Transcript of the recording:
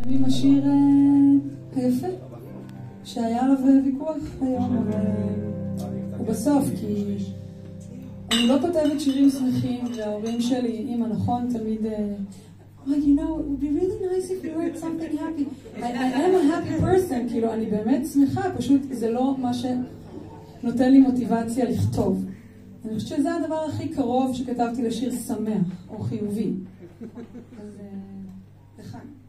עם השיר היפה, שהיה עליו ויכוח היום, אבל הוא בסוף, כי אני לא כותבת שירים שמחים, וההורים שלי, אמא, נכון, תמיד, you know, it would be really nice if you wrote something happy. I am a happy person, כאילו, אני באמת שמחה, פשוט זה לא מה שנותן לי מוטיבציה לכתוב. אני חושבת שזה הדבר הכי קרוב שכתבתי לשיר שמח, או חיובי. אז, לחיים.